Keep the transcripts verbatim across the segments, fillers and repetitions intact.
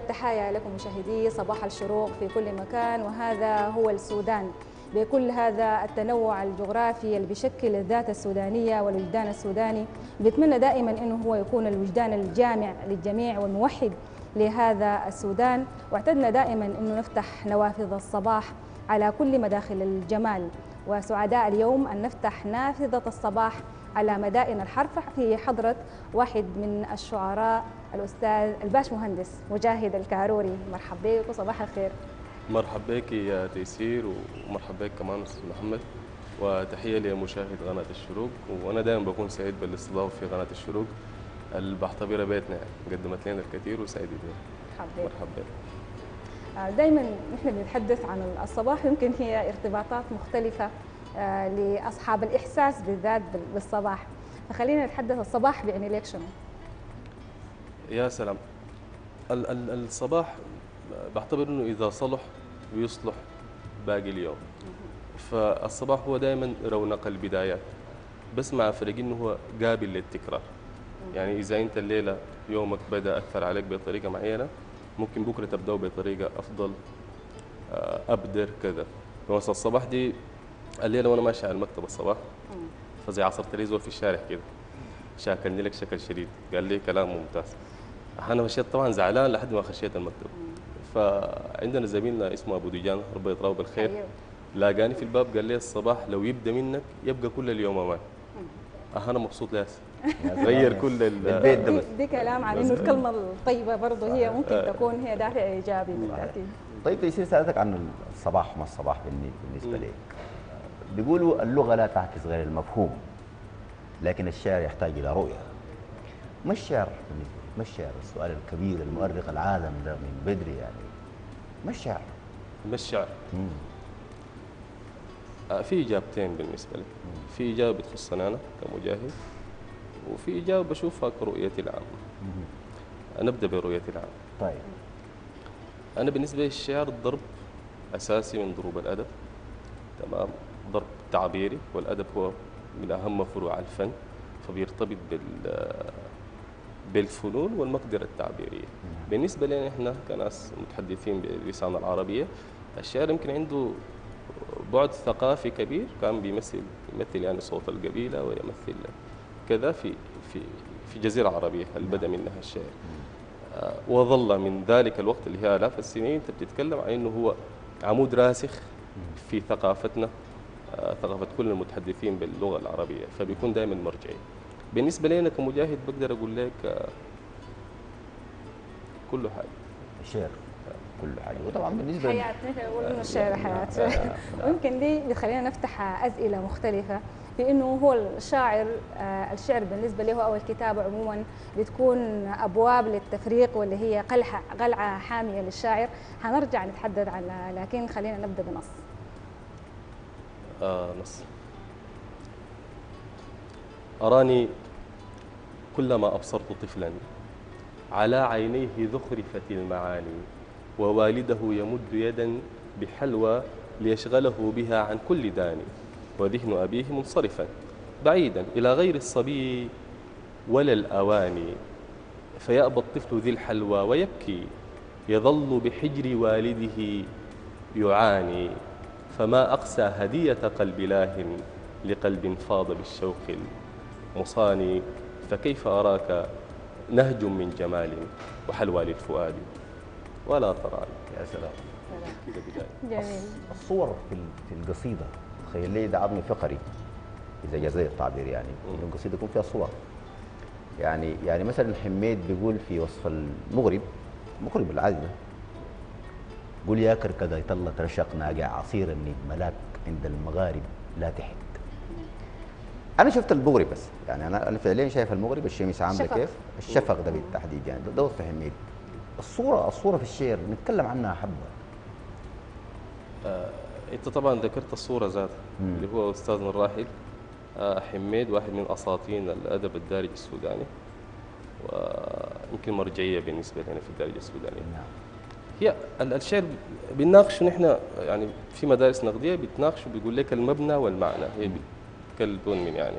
التحايا لكم مشاهدي صباح الشروق في كل مكان، وهذا هو السودان بكل هذا التنوع الجغرافي اللي بيشكل الذات السودانية والوجدان السوداني. بنتمنى دائما أنه هو يكون الوجدان الجامع للجميع والموحد لهذا السودان، واعتدنا دائما أنه نفتح نوافذ الصباح على كل مداخل الجمال، وسعداء اليوم أن نفتح نافذة الصباح على مدائن الحرف في حضرة واحد من الشعراء الأستاذ الباش مهندس مجاهد الكاروري. مرحبا بك وصباح الخير. مرحبا بك يا تيسير، ومرحبا بك كمان أستاذ محمد، وتحية لمشاهد قناة الشروق. وأنا دائما بكون سعيد بالاستضافة في قناة الشروق اللي بعتبرها بيتنا، يعني قدمت لنا الكثير وسعيد بها. مرحبا. دائما نحن بنتحدث عن الصباح، يمكن هي ارتباطات مختلفة لأصحاب الإحساس بالذات بالصباح، فخلينا نتحدث الصباح بيعني لك شنو؟ يا سلام. ال ال الصباح بعتبر انه اذا صلح بيصلح باقي اليوم. فالصباح هو دائما رونق البدايات، بس مع فرق انه هو قابل للتكرار. يعني اذا انت الليله يومك بدا اثر عليك بطريقه معينه، ممكن بكره تبداه بطريقه افضل، ابدر كذا. مثلا الصباح دي الليله وانا ماشي على المكتب الصباح، فزي عصرت لي زول في الشارع كده شاكلني لك شكل شديد، قال لي كلام ممتاز. انا مشيت طبعا زعلان لحد ما خشيت المكتب. فعندنا زميلنا اسمه ابو ديجان ربنا يطلعه بالخير، لاقاني في الباب قال لي الصباح لو يبدا منك يبقى كل اليوم امان. أه انا مبسوط لهسه غير كل البيت ده. دي كلام عن انه الكلمه الطيبه برضه هي ممكن تكون هي دافع ايجابي بالتاكيد. طيب تيسير، سالتك عن الصباح وما الصباح بالنسبه لك. بيقولوا اللغه لا تعكس غير المفهوم، لكن الشعر يحتاج الى رؤيه. ما الشعر بالنسبه لك؟ ما الشعر؟ السؤال الكبير المؤرق العالم ده من بدري يعني. ما الشعر؟ ما الشعر؟ آه في اجابتين بالنسبه لي. في اجابه بتخصني انا كمجاهد، وفي اجابه بشوفها كرؤيتي العامه. نبدا برؤيتي العامه. طيب. انا بالنسبه لي الشعر ضرب اساسي من ضروب الادب، تمام؟ ضرب تعبيري، والادب هو من اهم فروع الفن، فبيرتبط بال بالفنون والمقدرة التعبيرية. بالنسبة لنا احنا كناس متحدثين باللسان العربية، الشعر يمكن عنده بعد ثقافي كبير، كان بيمثل يمثل يعني صوت القبيلة ويمثل كذا في في في الجزيرة العربية اللي بدا منها الشعر. وظل من ذلك الوقت اللي هي آلاف السنين انت بتتكلم عن انه هو عمود راسخ في ثقافتنا، ثقافة كل المتحدثين باللغة العربية، فبيكون دائما مرجعي. بالنسبة لي أنا كمجاهد بقدر أقول لك كل حاجة. الشعر كل حاجة، وطبعا بالنسبة حياة، نحن نقول إنه الشعر حياة. ويمكن دي بتخلينا نفتح أسئلة مختلفة في إنه هو الشاعر، الشعر بالنسبة له أو الكتابة عموما بتكون أبواب للتفريق، واللي هي قلعة قلعة حامية للشاعر. حنرجع نتحدث عنها، لكن خلينا نبدأ بنص. آه نص. أراني كلما أبصرت طفلا على عينيه ذخرفت المعاني، ووالده يمد يدا بحلوى ليشغله بها عن كل داني، وذهن أبيه منصرفا بعيدا إلى غير الصبي ولا الأواني، فيأبى الطفل ذي الحلوى ويبكي، يظل بحجر والده يعاني، فما أقسى هدية قلب لاه لقلب فاض بالشوق مصاني، فكيف أراك نهج من جمال وحلوى للفؤاد ولا تراني. يا سلام. كده بداية. جميل. الصور في في القصيدة تخيل لي ده عظمي فقري إذا جاز التعبير، يعني إنه القصيدة يكون فيها صور. يعني يعني مثلا حميد بيقول في وصف المغرب، المغرب العادي ده، قول يا كركدة يطلع رشق ناقع عصير النجم ملاك عند المغارب لا تحت. انا شفت المغرب بس، يعني انا انا فعليا شايف المغرب الشمس عامله كيف، الشفق ده بالتحديد، يعني ده وصف حميد. الصوره الصوره في الشعر نتكلم عنها حبه. آه، انت طبعا ذكرت الصوره ذاتها اللي هو استاذنا الراحل آه حميد، واحد من اساطين الادب الدارج السوداني، ويمكن مرجعيه بالنسبه لنا في الدارجه السودانيه. نعم. هي الشعر بيناقشوا نحن يعني في مدارس نقديه بيتناقشوا، بيقول لك المبنى والمعنى، هي بيتكلمون من يعني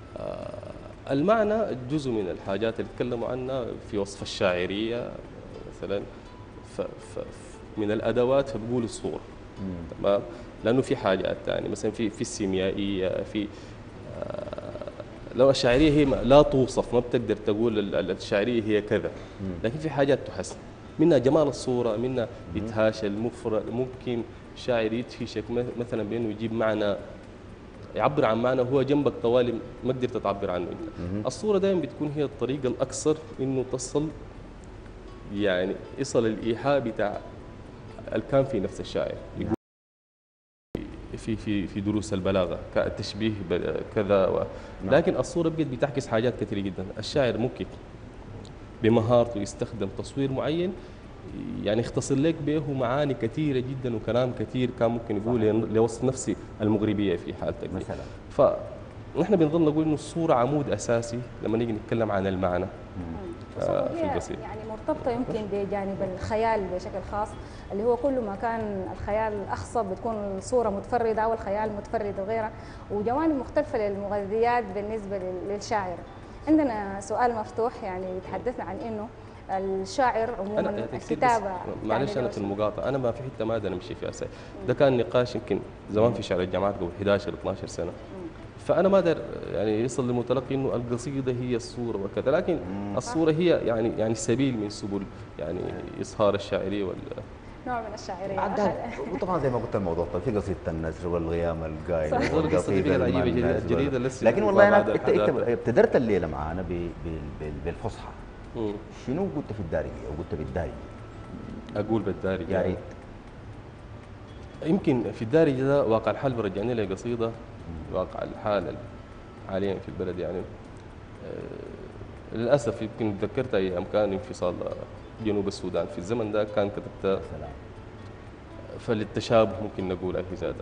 آه المعنى جزء من الحاجات اللي تكلموا عنها في وصف الشاعريه مثلا ف ف من الادوات فبقول الصوره. تمام. لانه في حاجات ثانيه مثلا في في السيميائيه في آه لو الشاعريه هي لا توصف، ما بتقدر تقول الشاعريه هي كذا، لكن في حاجات تحس منها جمال الصوره، منها ادهاش المفرد. ممكن شاعر يدهشك مثلا بانه يجيب معنى يعبر عن معنى هو جنبك طوالي ما قدرت تعبر عنه انت. الصوره دائما بتكون هي الطريقه الاكثر انه تصل، يعني يصل الايحاء بتاع الكان في نفس الشاعر. يقول في في في دروس البلاغه كالتشبيه كذا و... لكن الصوره بقت بتعكس حاجات كثيره جدا. الشاعر ممكن بمهارته يستخدم تصوير معين يعني يختصر لك به معاني كثيره جدا وكلام كثير كان ممكن يقول لوصف نفسي المغربيه في حالتك مثلا. فنحن بنظل نقول انه الصوره عمود اساسي لما نيجي نتكلم عن المعنى في القصيده. يعني مرتبطه يمكن بجانب الخيال بشكل خاص، اللي هو كل ما كان الخيال اخصب بتكون الصوره متفرده او الخيال متفرد وغيرها، وجوانب مختلفه للمغذيات بالنسبه للشاعر. عندنا سؤال مفتوح يعني يتحدثنا عن انه الشاعر عموما الكتابه. معلش يعني انا في المقاطعه انا ما في حته ما اقدر امشي فيها سي. ده كان نقاش يمكن زمان في شعر الجامعات قبل إحدى عشر اثني عشر سنه، فانا ما اقدر يعني يصل للمتلقي انه القصيده هي الصوره وكذا، لكن الصوره هي يعني يعني سبيل من سبل يعني اظهار الشاعريه وال نوع من الشاعريه. وطبعا زي ما قلت الموضوع طيب في قصيده النسر والغيام القايل والقصيده العجيبه الجديده لسه. لكن والله انا ابتدرت الليله معانا بالفصحى. شنو قلت في الدارجه او قلت بالدارجه؟ اقول بالدارجه يا ريت. يمكن في الدارجه ده واقع الحال برجعني لي قصيده واقع الحال حاليا في البلد يعني. آه للاسف يمكن تذكرت ايام كان انفصال جنوب السودان في الزمن ده كان كتبت فللتشابه ممكن نقول في ذاتها.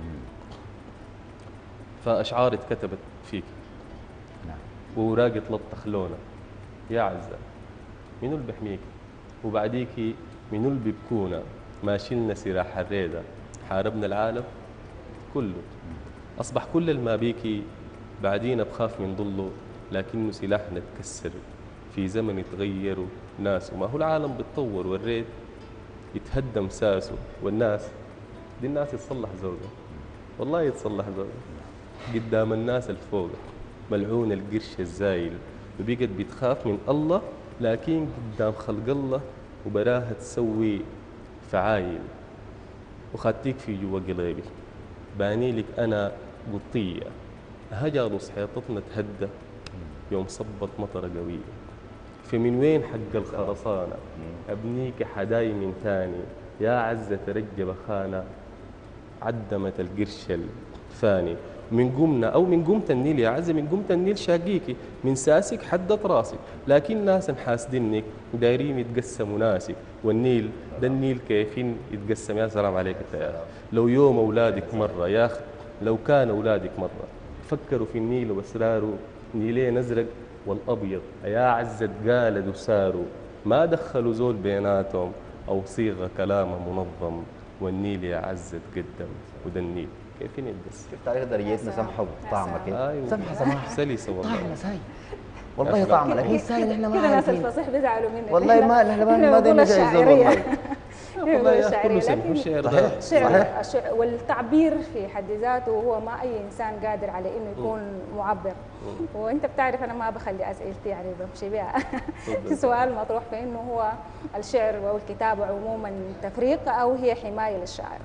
فاشعار اتكتبت فيك نعم ووراقي تلطخ لونه يا عزة منو اللي بيحميك وبعديكي منو اللي بيبكونا ما شلنا سلاح الريدة حاربنا العالم كله أصبح كل الما بيكي بعدينا بخاف من ضله لكنه سلاحنا تكسر في زمن يتغيروا ناس وما هو العالم بتطور والريت يتهدم ساسه والناس دي الناس يتصلح زوجها والله يتصلح زوجها قدام الناس الفوق ملعون القرش الزايل وبقت بتخاف من الله لكن قدام خلق الله وبراها تسوي فعايل وخدتيك في جوا قلبي باني لك انا قطيه هجر حيطتنا تهدى يوم صبت مطره قويه فمن وين حق الخرسانه ابنيك حداي من ثاني يا عزه ترجب خانه عدمت القرش الفاني من قمنا او من قمت النيل يا عزه من قمت النيل شاقيكي من ساسك حدت راسك لكن ناس حاسدينك دايرين يتقسموا ناسك والنيل ده النيل كيفين يتقسم يا سلام عليك انت يا لو يوم اولادك مره يا اخي لو كان اولادك مره فكروا في النيل واسراره نيلين ازرق والابيض يا عزه قالد وساروا ما دخلوا زول بيناتهم او صيغه كلامه منظم والنيل يا عزه تقدم وده النيل كيفين يتقسم كيف تاريخ درجتنا سمحه بطعمه كيف أيوة. سمحه سماحه سلسه والله طعمه ساي والله طعمه لكن ساي نحن ما كده ناس الفصيح بيزعلوا منك والله ما نحن ما ما دينا جايز والله والله يا كله سمح الشعر ده الشعر الشعر والتعبير في حد ذاته هو ما اي انسان قادر على انه يكون معبر وانت بتعرف انا ما بخلي اسئلتي يعني بمشي بها في سؤال مطروح في انه هو الشعر او الكتابه عموما تفريق او هي حمايه للشاعر.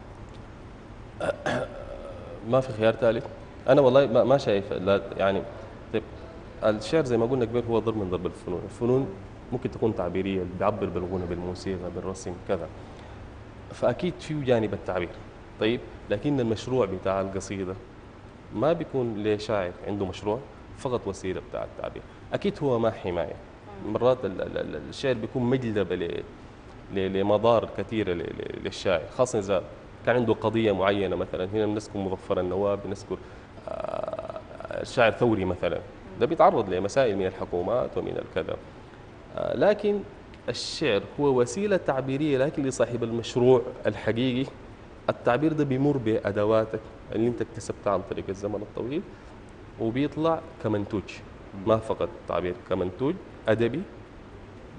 ما في خيار ثالث. انا والله ما, ما شايف لا يعني طيب الشعر زي ما قلنا قبل هو ضرب من ضرب الفنون. الفنون ممكن تكون تعبيريه بيعبر بالغنى بالموسيقى بالرسم كذا فاكيد فيه جانب التعبير طيب لكن المشروع بتاع القصيده ما بيكون لشاعر عنده مشروع فقط وسيله بتاع التعبير. اكيد هو ما حمايه مرات الشعر بيكون مجلبه لمضار كثيره للشاعر خاصه اذا كان عنده قضيه معينه مثلا هنا بنذكر مظفر النواب بنذكر الشاعر ثوري مثلا ده بيتعرض لمسائل من الحكومات ومن الكذا لكن الشعر هو وسيله تعبيريه لكن لصاحب المشروع الحقيقي التعبير ده بيمر بادواتك اللي انت اكتسبتها عن طريق الزمن الطويل وبيطلع كمنتوج ما فقط تعبير كمنتوج ادبي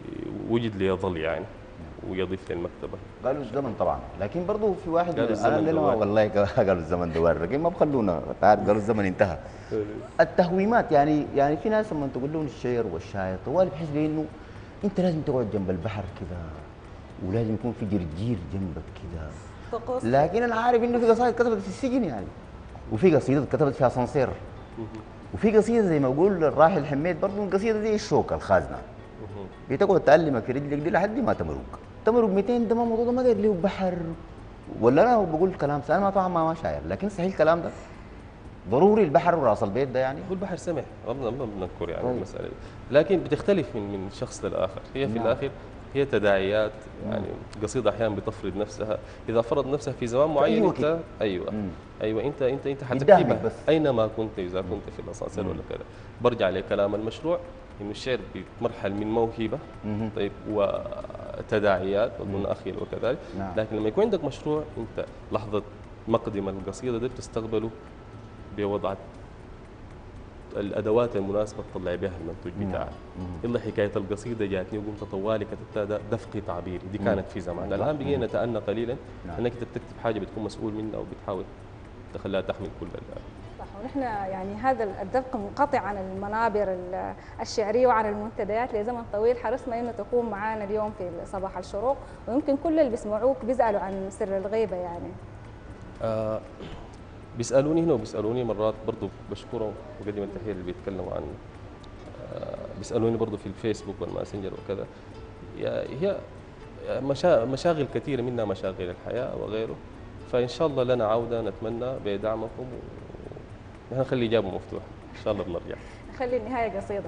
وجد ليظل يعني ويضيف للمكتبة. قالوا الزمن طبعا، لكن برضه في واحد قالوا الزمن انا لنا دوار. والله قالوا الزمن دوار، لكن ما بخلونا تعرف، قالوا الزمن انتهى. التهويمات يعني يعني في ناس لما تقول لهم الشعر والشاعر طوال بحس بانه انت لازم تقعد جنب البحر كده ولازم يكون في جرجير جنبك كده، طقوس. لكن انا عارف انه في قصائد كتبت في السجن يعني، وفي قصيده كتبت في اسانسير، وفي قصيده زي ما بقول الراحل حميد برضه القصيده دي الشوكه الخازنه بتقعد تعلمك في رجلك دي لحد ما تمرق تمرق مئتين، ده ما موضوع، ده ما داير له بحر. ولا انا بقول كلام انا ما طبعا ما شاعر، لكن صحيح الكلام ده ضروري البحر وراس البيت ده يعني. هو البحر سمح ما ما بنذكر يعني طيب. المسألة دي، لكن بتختلف من من شخص للآخر. هي في نعم. الآخر هي تداعيات يعني. قصيدة أحيانا بتفرض نفسها، إذا فرض نفسها في زمان معين وقت. أنت أيوه مم. أيوه أنت أنت أنت يدهمك حتكتبها بس. أينما كنت، إذا كنت في الأسانسير ولا كذا. برجع لكلام المشروع إنه الشعر بيتمرحل من موهبة مم. طيب وتداعيات والمناخيل وكذلك. نعم. لكن لما يكون عندك مشروع أنت لحظة مقدم القصيدة دي بتستقبله بوضع الادوات المناسبه تطلع بها المنتوج بتاعك. الا حكايه القصيده جاتني وقمت طوالي كتبتها دفقي تعبيري، دي كانت في زمان. الان بقينا نتأنى قليلا نعم. انك انت بتكتب حاجه بتكون مسؤول منها وبتحاول تخليها تحمل كل ال- صح. ونحن يعني هذا الدفق منقطع عن المنابر ال- الشعريه وعن المنتديات لزمن طويل. حرصنا انه تكون معنا اليوم في صباح الشروق، ويمكن كل اللي بيسمعوك بيسالوا عن سر الغيبه يعني. آه بيسالوني هنا وبيسالوني مرات برضه، بشكرهم وقدم التحيه اللي بيتكلموا عن آه بيسالوني برضه في الفيسبوك والماسنجر وكذا. يا- هي مشا- مشاغل كثيره منها مشاغل الحياه وغيره، فان شاء الله لنا عوده نتمنى بدعمكم، ونحن نخلي اجابه مفتوحه ان شاء الله بنرجع. نخلي النهايه قصيده.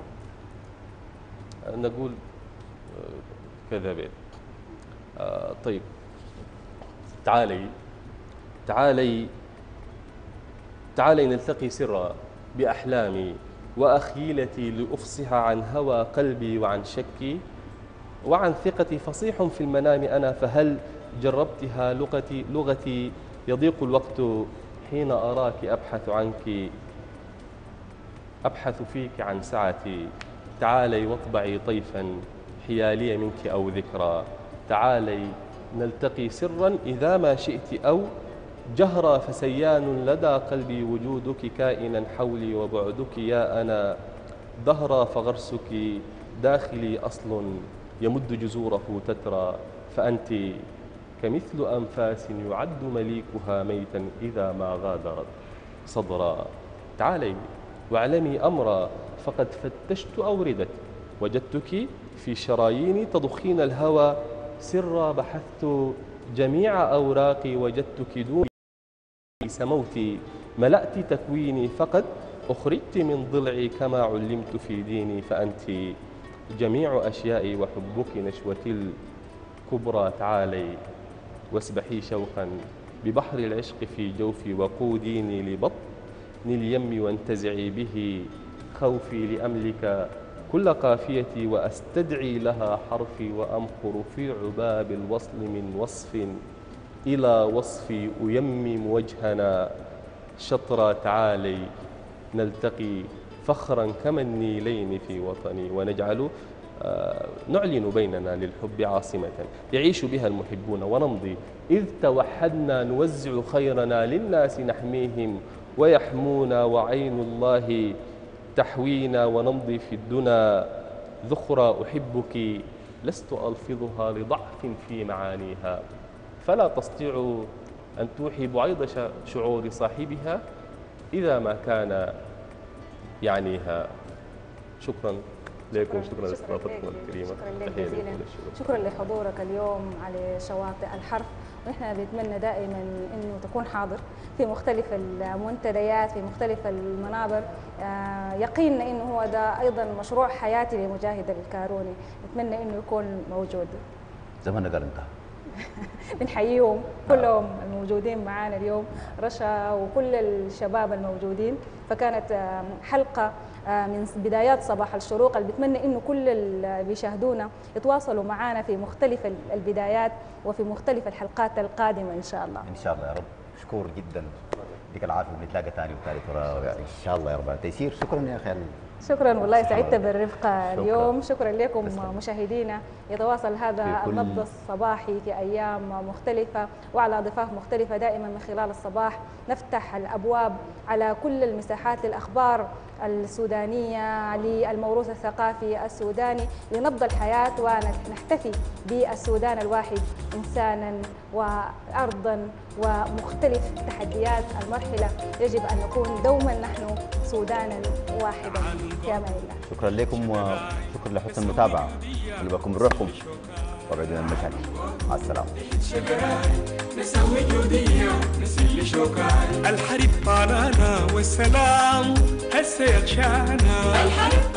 نقول آه، كذا بيت. آه طيب تعالي تعالي تعالي نلتقي سرا بأحلامي وأخيلتي لأفصح عن هوى قلبي وعن شكي وعن ثقتي. فصيح في المنام أنا، فهل جربتها لغتي لغتي يضيق الوقت حين أراك أبحث عنك، أبحث فيك عن سعتي. تعالي واطبعي طيفا حيالي منك أو ذكرى. تعالي نلتقي سرا إذا ما شئت أو جهرا، فسيان لدى قلبي وجودك كائنا حولي وبعدك يا أنا دهرا. فغرسك داخلي أصل يمد جذوره تترى، فأنت كمثل أنفاس يعد مليكها ميتا إذا ما غادرت صدرا. تعالي واعلمي أمرا، فقد فتشت أوردتي وجدتك في شراييني تضخين الهوى سرا. بحثت جميع أوراقي وجدتك دوني سموتي. ملأت تكويني فقد أخرجت من ضلعي كما علمت في ديني. فأنت جميع أشيائي وحبك نشوتي الكبرى. تعالي واسبحي شوقا ببحر العشق في جوفي وقوديني لبطن اليم وانتزعي به خوفي لأملك كل قافيتي وأستدعي لها حرفي وأمخر في عباب الوصل من وصف إلى وصفي أيمم وجهنا شطرا. تعالي نلتقي فخرا كما النيلين في وطني ونجعل آه نعلن بيننا للحب عاصمة يعيش بها المحبون ونمضي إذ توحدنا نوزع خيرنا للناس نحميهم ويحمونا وعين الله تحوينا ونمضي في الدنا ذخرى. أحبك لست ألفظها لضعف في معانيها، فلا تستطيع أن توحي بعيد شعور صاحبها إذا ما كان يعنيها. شكرا لكم، شكرا لاستضافتكم الكريمة. شكرا لك جزيلا. شكرا لحضورك اليوم على شواطئ الحرف، ونحن بنتمنى دائما انه تكون حاضر في مختلف المنتديات في مختلف المنابر. يقيننا انه هو ده ايضا مشروع حياتي لمجاهد الكاروني، نتمنى انه يكون موجود. زمان قال انتهى. بنحييهم كلهم الموجودين معانا اليوم، رشا وكل الشباب الموجودين. فكانت حلقة من بدايات صباح الشروق اللي بتمنى انه كل اللي بيشاهدونا يتواصلوا معنا في مختلف البدايات وفي مختلف الحلقات القادمة ان شاء الله. ان شاء الله يا رب. مشكور جدا، يديك العافيه، ونتلاقى ثاني وثالث ورابع ان شاء الله يا رب. تيسير، شكرا يا اخي شكرا والله سعدت بالرفقة اليوم. شكرا لكم مشاهدينا. يتواصل هذا النبض الصباحي في أيام مختلفة وعلى ضفاف مختلفة. دائما من خلال الصباح نفتح الأبواب على كل المساحات للأخبار السودانية، للموروث الثقافي السوداني، لنبض الحياة، ونحتفي بالسودان الواحد إنسانا وأرضا ومختلف تحديات المرحلة. يجب أن نكون دوما نحن سودانا واحدا. في أمان الله. شكرا لكم وشكرا لحسن المتابعة. ونبقى بروحكم وابعدوا عن المشاكل. مع السلامة. نسوي جودية نسلي شوكان الحرب طالنا والسلام هسه يغشانا الحرب